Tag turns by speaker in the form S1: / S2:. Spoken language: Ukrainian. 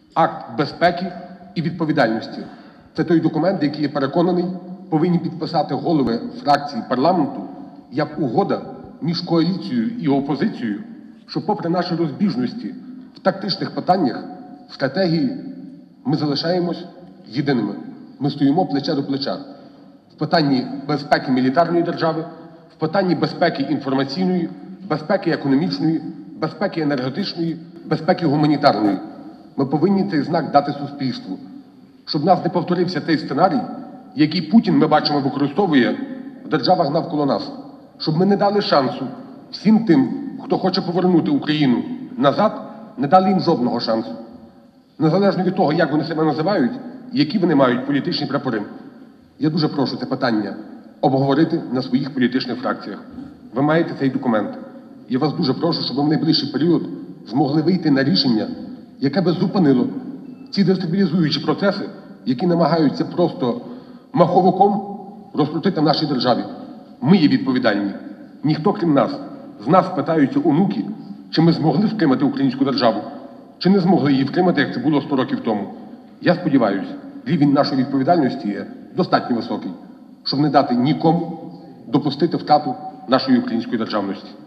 S1: акт безпеки і відповідальності. Це той документ, який, я переконаний, повинні підписати голови фракцій парламенту як угода між коаліцією і опозицією, що попри наші розбіжності в тактичних питаннях, в стратегії, ми залишаємось єдиними. Ми стоїмо плече до плеча в питанні безпеки мілітарної держави, в питанні безпеки інформаційної, безпеки економічної, безпеки енергетичної, безпеки гуманітарної. Ми повинні цей знак дати суспільству, щоб в нас не повторився той сценарій, який Путін, ми бачимо, використовує в державах навколо нас. Щоб ми не дали шансу всім тим, хто хоче повернути Україну назад, не дали їм жодного шансу. Незалежно від того, як вони себе називають, які вони мають політичні прапори. Я дуже прошу це питання обговорити на своїх політичних фракціях. Ви маєте цей документ. Я вас дуже прошу, щоб ви в найближчий період змогли вийти на рішення, яке би зупинило ці дестабілізуючі процеси, які намагаються просто маховиком розкрутити в нашій державі. Ми є відповідальні. Ніхто, крім нас. З нас питаються онуки, чи ми змогли втримати українську державу, чи не змогли її втримати, як це було 100 років тому. Я сподіваюся, рівень нашої відповідальності є достатньо високий, щоб не дати нікому допустити втрату нашої української державності.